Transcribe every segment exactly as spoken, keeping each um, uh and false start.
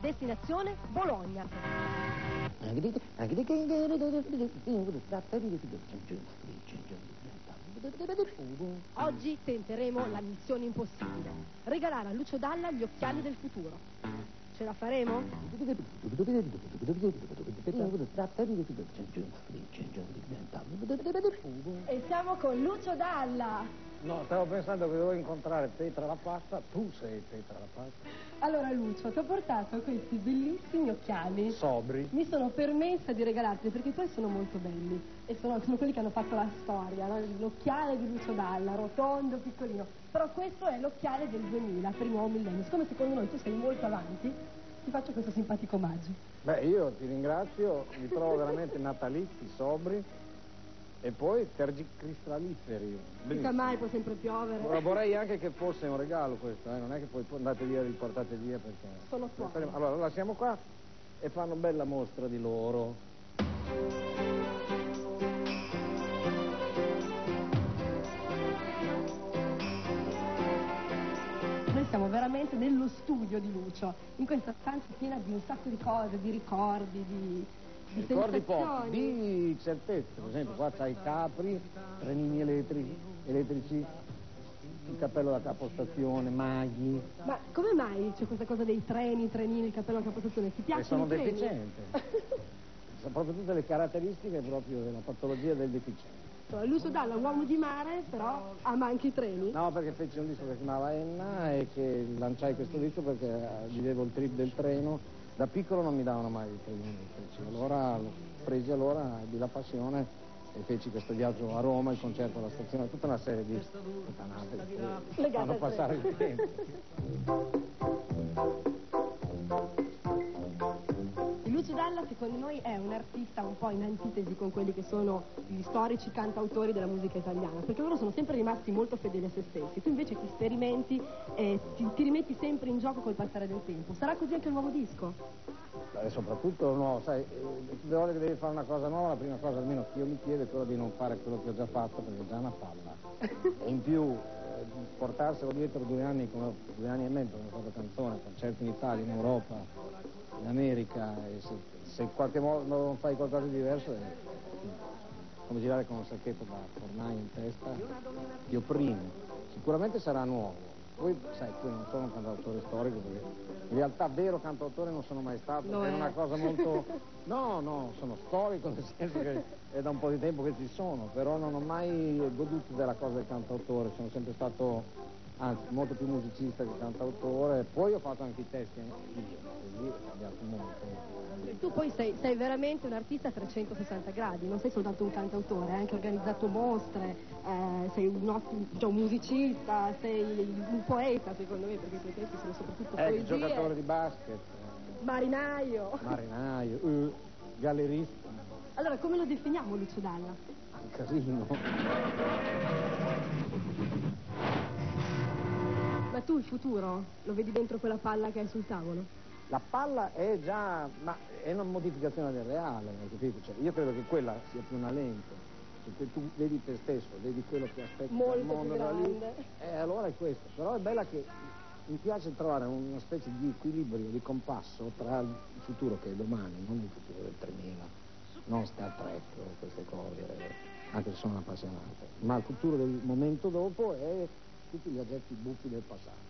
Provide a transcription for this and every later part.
Destinazione Bologna. Oggi tenteremo la missione impossibile: regalare a Lucio Dalla gli occhiali del futuro. Ce la faremo? E siamo con Lucio Dalla. No, stavo pensando che dovevo incontrare Petra la Pazza. Tu sei Petra la Pazza. Allora Lucio, ti ho portato questi bellissimi occhiali. Sobri. Mi sono permessa di regalarti perché poi sono molto belli e sono, sono quelli che hanno fatto la storia, no? L'occhiale di Lucio Dalla, rotondo, piccolino. Però questo è l'occhiale del duemila, per il nuovo millennio. Siccome secondo noi tu sei molto avanti, ti faccio questo simpatico omaggio. Beh, io ti ringrazio, mi trovo veramente natalizi, sobri e poi tergicristalliferi. Mica mai, può sempre piovere. Ora, vorrei anche che fosse un regalo questo, eh? Non è che poi andate via e li portate via perché... Sono fuori. Allora, lo lasciamo qua e fanno bella mostra di loro. Noi siamo veramente nello studio di Lucio, in questa stanza piena di un sacco di cose, di ricordi, di, di Ricordi pochi, sensazioni. di certezze. Per esempio qua c'hai i capri, trenini elettrici, elettrici, il cappello da capostazione, maghi. Ma come mai c'è questa cosa dei treni, trenini, il cappello da capostazione? Ti E piacciono sono i treni? deficiente. Sono proprio tutte le caratteristiche proprio della patologia del deficiente. Lucio Dalla, uomo di mare, però ama anche i treni. No, perché feci un disco che si chiamava Enna e che lanciai questo disco perché vivevo il trip del treno. Da piccolo non mi davano mai i treni elettrici, allora l'ho presi allora, ebbi la passione e feci questo viaggio a Roma, il concerto alla stazione, tutta una serie di puttanate che fanno passare il tempo. Lucio Dalla secondo noi è un artista un po' in antitesi con quelli che sono gli storici cantautori della musica italiana, perché loro sono sempre rimasti molto fedeli a se stessi. Tu invece ti sperimenti e ti, ti rimetti sempre in gioco col passare del tempo. Sarà così anche il nuovo disco? E soprattutto no, sai, tutte le volte che devi fare una cosa nuova, la prima cosa almeno che io mi chiedo è quella di non fare quello che ho già fatto, perché è già una palla. E in più eh, portarselo dietro due anni, come due anni e mezzo come ho fatto canzone, concerti in Italia, in Europa, in America, e se, se in qualche modo non fai qualcosa di diverso è come girare con un sacchetto da fornaio in testa, ti opprime. Sicuramente sarà nuovo. Poi, sai, poi non sono un cantautore storico, perché in realtà vero cantautore non sono mai stato, No, è è una cosa molto... No, no, sono storico, nel senso che è da un po' di tempo che ci sono, però non ho mai goduto della cosa del cantautore, sono sempre stato, anzi, molto più musicista che cantautore. Poi ho fatto anche i testi, io, e lì è cambiato molto. Tu poi sei, sei veramente un artista a trecentosessanta gradi, non sei soltanto un cantautore, hai anche organizzato mostre, eh, sei un, ottimo, cioè un musicista, sei un poeta secondo me, perché i tuoi testi sono soprattutto Eh, poesie. giocatore di basket, Marinaio. marinaio, eh, gallerista. Allora come lo definiamo Lucio Dalla? Un casino. Ma tu il futuro lo vedi dentro quella palla che hai sul tavolo? La palla è già, ma è una modificazione del reale, hai capito? Cioè, io credo che quella sia più una lente, cioè, tu vedi te stesso, vedi quello che aspetti dal Molto mondo più da lì, grande. e allora è questo. Però è bella che mi piace trovare una specie di equilibrio, di compasso tra il futuro che è domani, non il futuro del tremila, non Star Trek o queste cose, anche se sono appassionato, ma il futuro del momento dopo e tutti gli oggetti buffi del passato.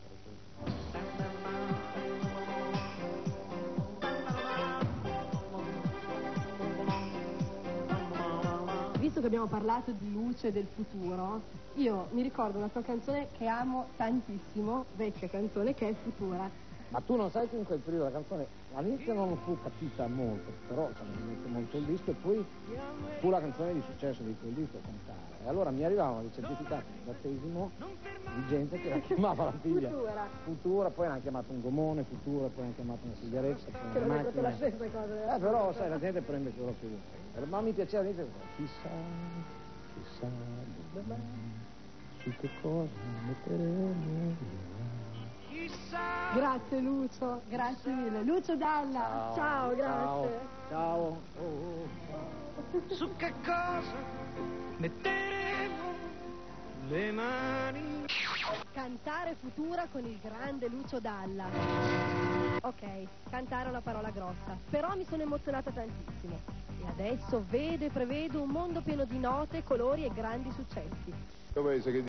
Visto che abbiamo parlato di luce e del futuro, io mi ricordo una tua canzone che amo tantissimo, vecchia canzone, che è Futura. Ma tu non sai che in quel periodo la canzone all'inizio non fu capita molto, però cioè, mi mette molto il disco e poi fu la canzone di successo di quel disco cantare. E allora mi arrivavano i certificati di battesimo di gente che la chiamava la figlia Futura. Futura, poi l'hanno chiamato un gomone, Futura, poi l'hanno chiamato una sigaretta, poi Che una non è proprio macchina. la stessa cosa. Eh però sai, la gente prende quello che vuole. Ma mi piaceva all'inizio, chissà, chissà domani su che cosa metteremo. Grazie Lucio, grazie mille. Lucio Dalla, ciao, ciao grazie. Ciao. ciao. Su che cosa metteremo le mani? Cantare Futura con il grande Lucio Dalla. Ok, cantare è una parola grossa, però mi sono emozionata tantissimo. E adesso vedo e prevedo un mondo pieno di note, colori e grandi successi. Paese che